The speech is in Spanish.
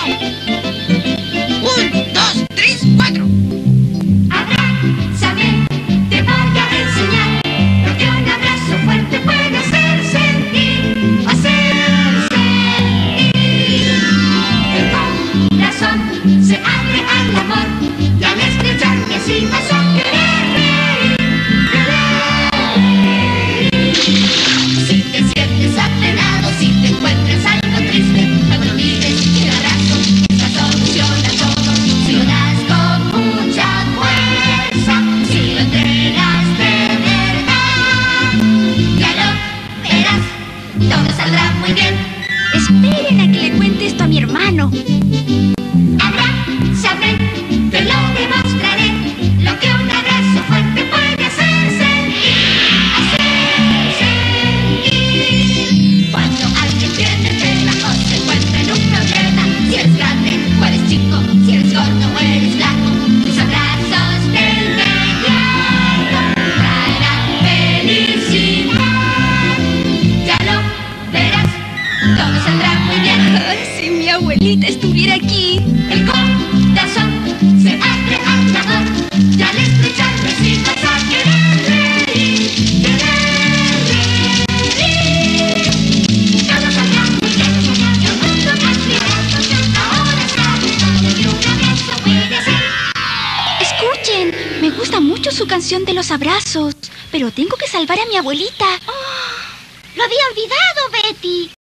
1, 2, 3, 4. Abrázame, te voy a enseñar lo que un abrazo fuerte puede hacer sentir, hacer sentir. El corazón se abre al amor y al estrecharte así vas a querer reír, querer reír. Si te sientes apenado, si te encuentras algo triste, luego lo mires y el abrazo la soluciona todo. Si lo das con mucha fuerza, si lo entregas de verdad, ya lo verás, todo saldrá muy bien. Esperen a que le cuente esto a mi hermano. Abrázame, te lo demostraré, lo que un abrazo fuerte puede hacer sentir, hacer sentir. Cuando alguien tiene trabajo, se encuentra en un problema, si eres grande o eres chico, si eres gordo o eres flaco, tus abrazos de inmediato traerán felicidad. Ya lo verás, todo saldrá muy bien. Ay, si mi abuelita estuviera aquí. El corazón se abre al amor y al estrecharme así vas a querer reír, querer reír. Todo saldrá muy bien, el mundo cambiará, ahora sabes todo lo que un abrazo puede hacer. Escuchen, me gusta mucho su canción de los abrazos, pero tengo que salvar a mi abuelita. Lo había olvidado, Betty.